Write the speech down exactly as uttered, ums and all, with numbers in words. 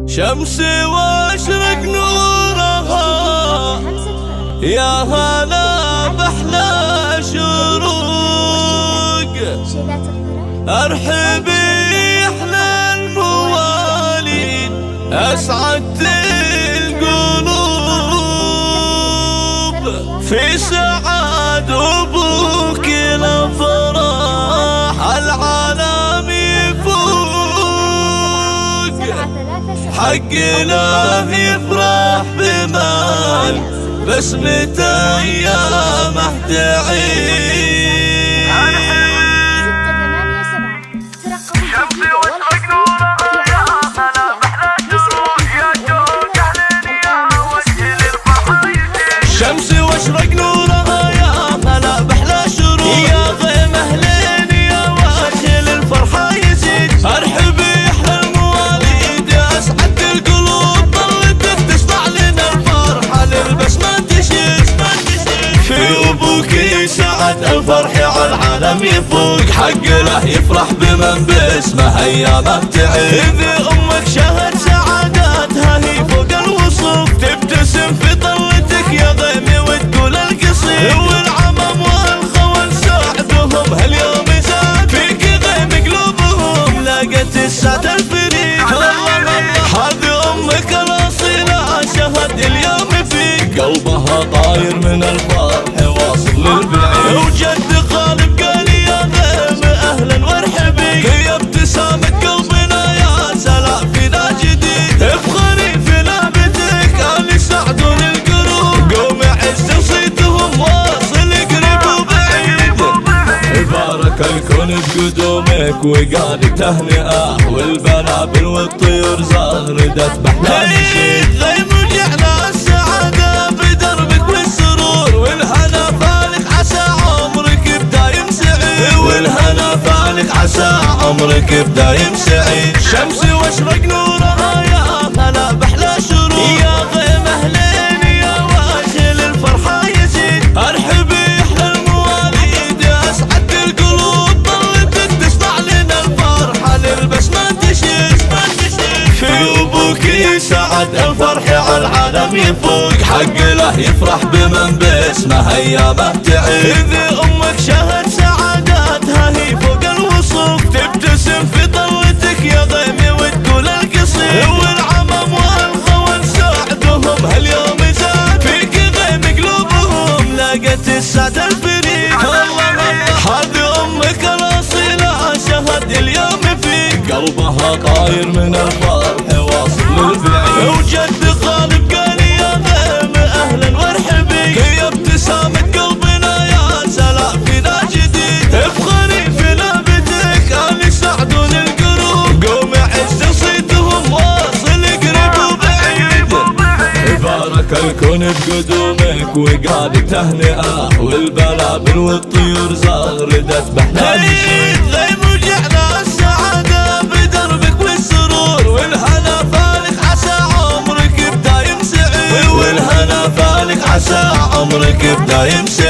شمسي واشرق نورها يا هلا بأحلى شروق. ارحبي احلى المواليد اسعدت القلوب، في سعاد ابوك الافراح العالم يفوق، حقنا يفرح بمال بسمة ايامه تعيد. شمسي واشرق نورها يا هلا بأحلى شروق، يا غيم اهلين يا وجه للفرحة يزيد. ارحبي احلى المواليد يا اسعد القلوب، ظلتك تسمع لنا الفرحة للبسمة تشيد. في ابوكي سعد الفرح على العالم يفوق، حق له يفرح بمن باسمه ايامه تعيد. اذا امك شهد سعاداتها هي فوق الوصف، تبتسم في طلتك يا غيمي وتقول القصيد. والعمم والخول سعدهم هاليوم زاد، فيك غيم قلوبهم لاقت السعد الفريد. هذه امك الاصيلة شهد اليوم فيك، قلبها طاير من الفرح واصل للبعيد. وجد غالب قال يا غيم اهلا وارحبي، يا ابتسامة قلبنا يا سلام فينا جديد. افخري في لعبتك اللي سعدون القلوب، قوم عز صيتهم واصل قريب وبعيد. بارك الكون بقدومك وقال تهنئة، والبنابل والطيور زغردت بأحلى نشيد. غيم وجعنا السعادة بدربك والسرور، والهنا فالك عسى عمرك بدايم سعيد. والهنا فالك عسى عمرك بدايم سعيد. شمسي واشرق نورها يا هلا بأحلى شروق، يا غيم اهلين يا وجه للفرحة يزيد. ارحبي احلى المواليد يا اسعد القلوب، ظلتك تسمع لنا الفرحة للبسمة تشيد. في ابوكي سعد الفرح على العالم يفوق، حق له يفرح بمن باسمه ايامه تعيد. اذا امك شهد سعاداتها هي فوق الوصف، تبتسم في طلتك يا غيمي وتقول القصيد. والعمم والخول سعدهم هاليوم زاد، فيك غيم قلوبهم لاقت السعد الفريد. هذه امك الاصيلة شهد اليوم فيك، قلبها طاير من الفرح واصل للبعيد. وجد غالب قال يا غيم اهلا وارحبي، يا ابتسامة قلبنا يا سلام فينا جديد. افخري في لعبتك اللي سعدون القلوب، قوم عز صيتهم واصل قريب وبعيد. بارك الكون بقدومك وقال تهنئة، والبلابل والطيور زغردت بأحلى نشيد. غيم وجعنا السعادة بدربك والسرور، والهنا فالك عسى عمرك بدايم سعيد. والهنا فالك عسى عمرك بدايم سعيد.